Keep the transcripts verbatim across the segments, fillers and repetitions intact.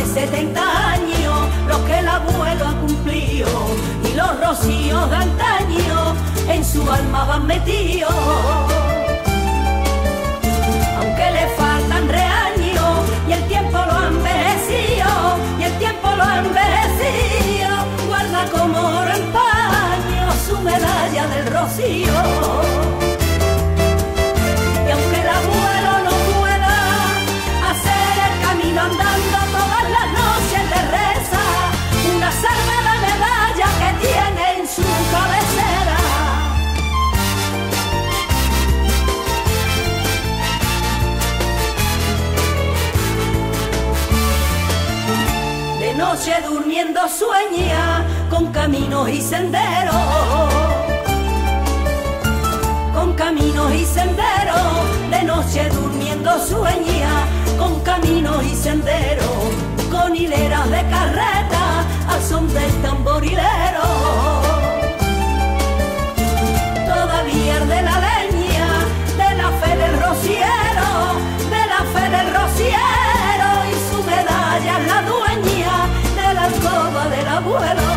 setenta años los que el abuelo ha cumplido, y los rocíos de antaño en su alma van metidos. Aunque le faltan reaños y el tiempo lo ha envejecido, y el tiempo lo ha envejecido, guarda como oro en paño su medalla del rocío. Andando todas las noches de reza, una sagrada medalla que tiene en su cabecera. De noche durmiendo sueña con caminos y senderos, con caminos y senderos, de noche durmiendo sueña con caminos y senderos, con hileras de carreta al son del tamborilero. Todavía arde la leña de la fe del rociero, de la fe del rociero, y su medalla es la dueña de la alcoba del abuelo.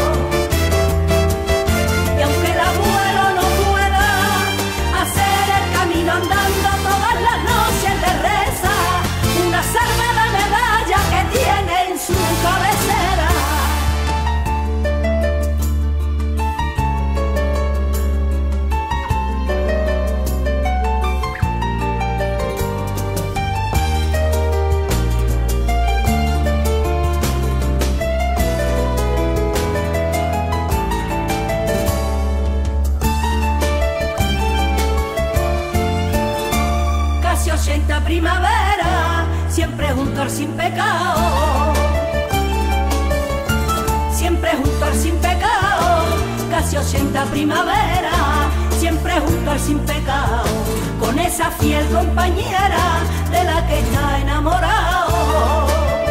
Y aunque el abuelo no pueda hacer el camino andando todas las noches de reza, una sagrada medalla que tiene en su cabecera. Casi ochenta primavera, siempre junto al sin pecado, siempre junto al sin pecado, casi ochenta primavera, siempre junto al sin pecado, con esa fiel compañera de la que está enamorado.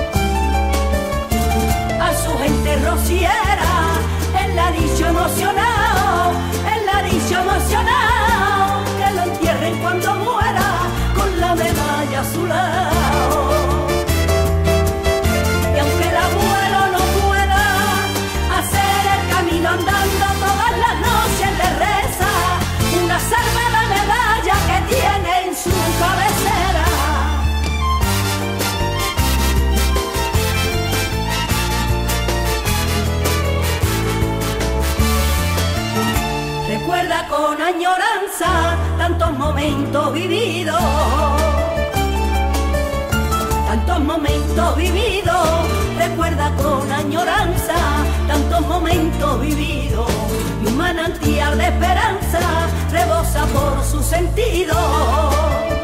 A su gente rociera, él la ha dicho emocionado, él la ha dicho emocionado, que lo entierren cuando muera con la medalla a su lado. Y aunque el abuelo no pueda hacer el camino andando todas las noches de reza, una sagrada medalla que tiene en su cabecera. Recuerda con añoranza tantos momentos vividos, tantos momentos vividos, recuerda con añoranza tantos momentos vividos, y un manantial de esperanza rebosa por su sentido.